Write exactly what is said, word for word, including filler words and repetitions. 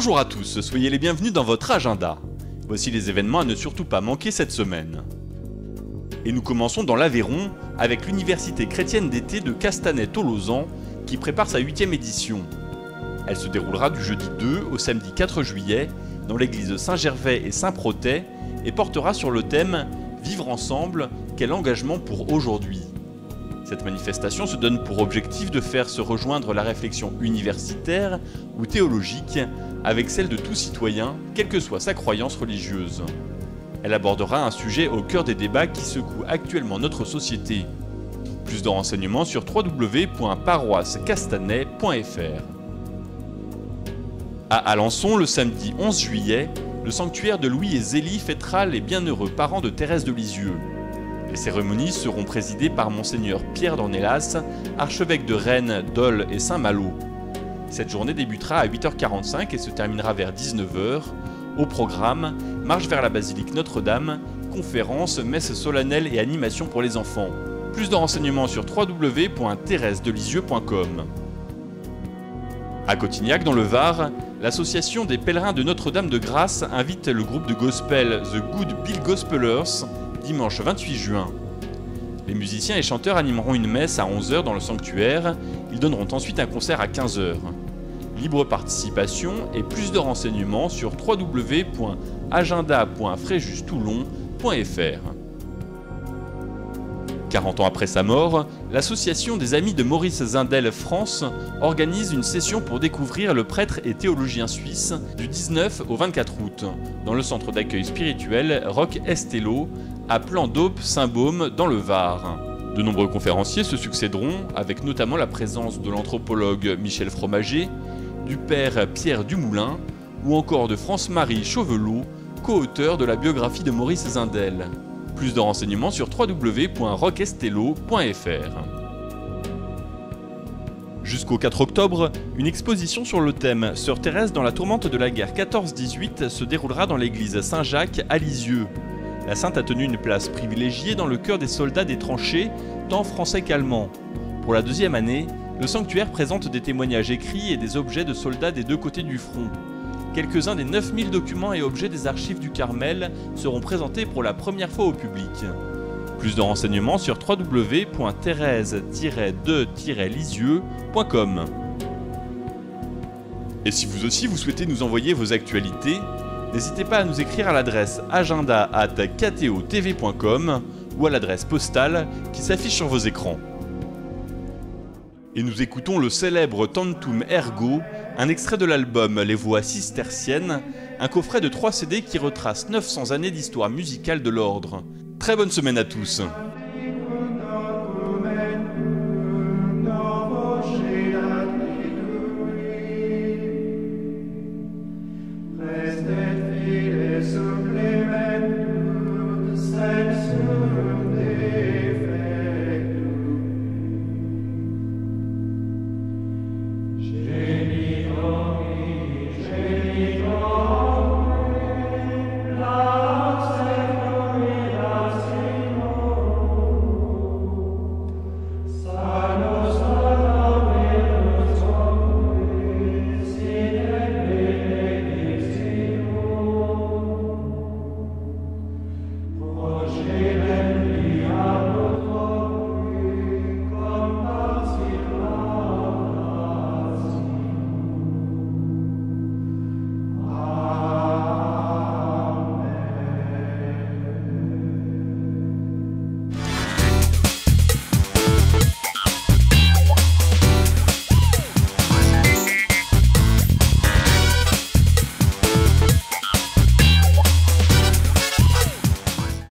Bonjour à tous, soyez les bienvenus dans votre agenda. Voici les événements à ne surtout pas manquer cette semaine. Et nous commençons dans l'Aveyron avec l'Université chrétienne d'été de Castanet-Tolosan qui prépare sa huitième édition. Elle se déroulera du jeudi deux au samedi quatre juillet dans l'église Saint-Gervais et Saint-Protais et portera sur le thème « Vivre ensemble, quel engagement pour aujourd'hui ». Cette manifestation se donne pour objectif de faire se rejoindre la réflexion universitaire ou théologique avec celle de tout citoyen, quelle que soit sa croyance religieuse. Elle abordera un sujet au cœur des débats qui secouent actuellement notre société. Plus de renseignements sur w w w point paroisse castanet point f r. À Alençon, le samedi onze juillet, le sanctuaire de Louis et Zélie fêtera les bienheureux parents de Thérèse de Lisieux. Les cérémonies seront présidées par Monseigneur Pierre d'Ornelas, archevêque de Rennes, Dole et Saint-Malo. Cette journée débutera à huit heures quarante-cinq et se terminera vers dix-neuf heures. Au programme, marche vers la basilique Notre-Dame, conférences, messes solennelles et animations pour les enfants. Plus de renseignements sur w w w point thérèse de lisieux point com. À Cotignac, dans le Var, l'association des pèlerins de Notre-Dame de Grâce invite le groupe de gospel The Good Bill Gospelers dimanche vingt-huit juin. Les musiciens et chanteurs animeront une messe à onze heures dans le sanctuaire. Ils donneront ensuite un concert à quinze heures. Libre participation et plus de renseignements sur w w w point agenda point fréjustoulon point f r. quarante ans après sa mort, l'association des Amis de Maurice Zindel France organise une session pour découvrir le prêtre et théologien suisse du dix-neuf au vingt-quatre août, dans le centre d'accueil spirituel Roch Estello, à Plan d'Aube Saint-Baume dans le Var. De nombreux conférenciers se succéderont, avec notamment la présence de l'anthropologue Michel Fromager, du père Pierre Dumoulin, ou encore de France-Marie Chauvelot, co-auteur de la biographie de Maurice Zindel. Plus de renseignements sur w w w point roch estello point f r. Jusqu'au quatre octobre, une exposition sur le thème « Sœur Thérèse dans la tourmente de la guerre quatorze dix-huit » se déroulera dans l'église Saint-Jacques à Lisieux. La sainte a tenu une place privilégiée dans le cœur des soldats des tranchées, tant français qu'allemands. Pour la deuxième année, le sanctuaire présente des témoignages écrits et des objets de soldats des deux côtés du front. Quelques-uns des neuf mille documents et objets des archives du Carmel seront présentés pour la première fois au public. Plus de renseignements sur w w w point thérèse tiret de tiret lisieux point com. Et si vous aussi vous souhaitez nous envoyer vos actualités, n'hésitez pas à nous écrire à l'adresse agenda arobase k t o t v point com ou à l'adresse postale qui s'affiche sur vos écrans. Et nous écoutons le célèbre Tantum Ergo, un extrait de l'album Les Voix cisterciennes, un coffret de trois C D qui retrace neuf cents années d'histoire musicale de l'ordre. Très bonne semaine à tous. Restet fides supplementum